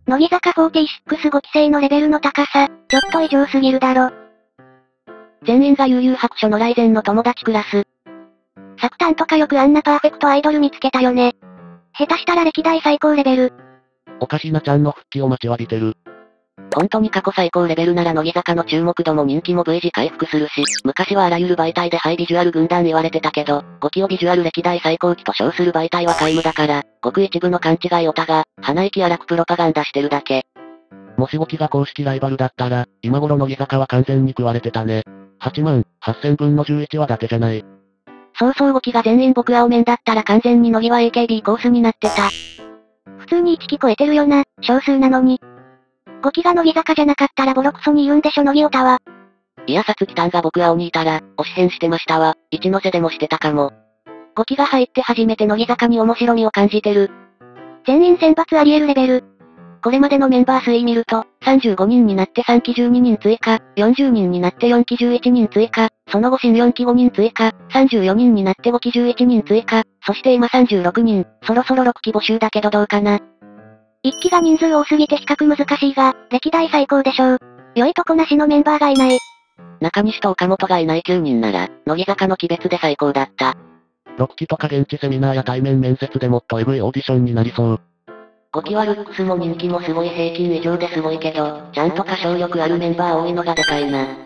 乃木坂46 5期生のレベルの高さ、ちょっと異常すぎるだろ。 全員が悠々白書の来前の友達クラス。 作短とかよくあんなパーフェクトアイドル見つけたよね。下手したら歴代最高レベル。 おかしなちゃんの復帰を待ちわびてる。 本当に過去最高レベルなら乃木坂の注目度も人気も V 字回復するし、昔はあらゆる媒体でハイビジュアル軍団言われてたけど、5期をビジュアル歴代最高期と称する媒体は皆無だから、ごく一部の勘違いオタが、鼻息荒くプロパガンダしてるだけ。 もし5期が公式ライバルだったら、今頃乃木坂は完全に食われてたね。8万、8000分の11は伊達じゃない。 そうそう5期が全員僕青面だったら完全に乃木は AKB コースになってた。 普通に1期超えてるよな、少数なのに。5期が乃木坂じゃなかったらボロクソに言うんでしょ乃木オタは。 いやさつきたんが僕青にいたら、推し変してましたわ。一ノ瀬でもしてたかも。5期が入って初めて乃木坂に面白みを感じてる。 全員選抜あり得るレベル。 これまでのメンバー推移見ると、35人になって3期12人追加、40人になって4期11人追加、その後新4期5人追加、34人になって5期11人追加、そして今36人、そろそろ6期募集だけどどうかな。 1期が人数多すぎて比較難しいが、歴代最高でしょう。良いとこなしのメンバーがいない。 中西と岡本がいない9人なら、乃木坂の期別で最高だった。 6期とか現地セミナーや対面面接でもっとエグいオーディションになりそう。 5期はルックスも人気もすごい平均以上ですごいけど、ちゃんと歌唱力あるメンバー多いのがでかいな。